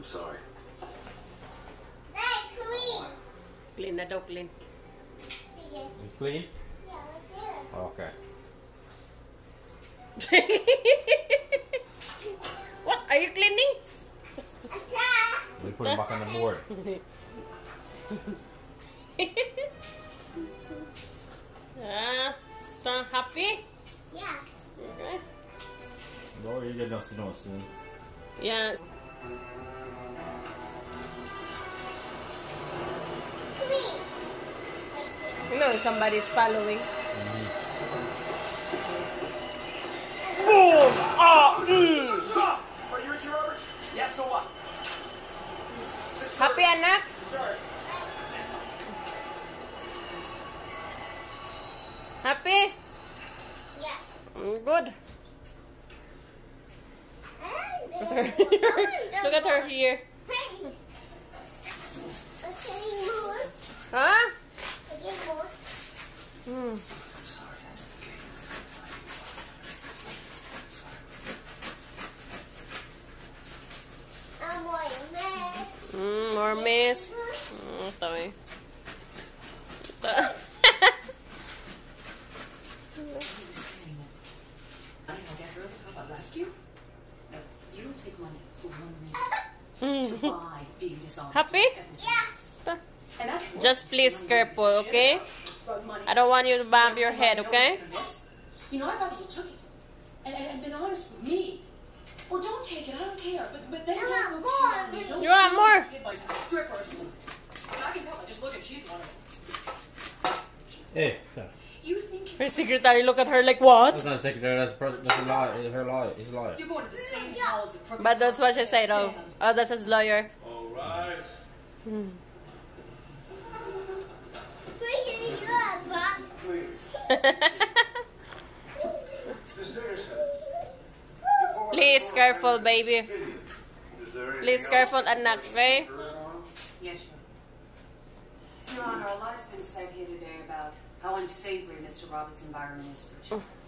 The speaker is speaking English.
sorry. Clean na daw, clean. It's clean? Yeah, right there. Okay. What? Are you cleaning? We put it back on the board. Happy? Yeah. Okay. No, you get no snow soon. Yes. Clean. You know somebody's following. Boom! Ah! Stop! Are you Richie Roberts? Yes, so what? Happy, anak? Sorry. Happy? Yeah. Good. Look at her here. Hey. Okay, more. Huh? Okay, more. Sorry. More mess. More mess. Ito eh. Ito. Happy? Yeah. Just please careful, okay? I don't want you to bump your head, okay? You know, I'd rather you took it and been honest with me. Or don't take it, I don't care. But then I don't want go cheat on more. me. Don't You want more? get by some strippers. And I can tell by just looking, she's one of them. Hey, You think Her secretary look at her like, what? that's not a secretary, that's a lie. It's her lie. It's a lie. you're going to the same hell as a crooked But that's what she person. said, oh. Oh, that's his lawyer. All right. Please, you are Bob. Please. This dinner's Please, careful, baby. Is there anything Please, else careful, anak, okay? Yes, Your Honor, a lot's been said here today about how unsavory Mr. Roberts' environment is for children.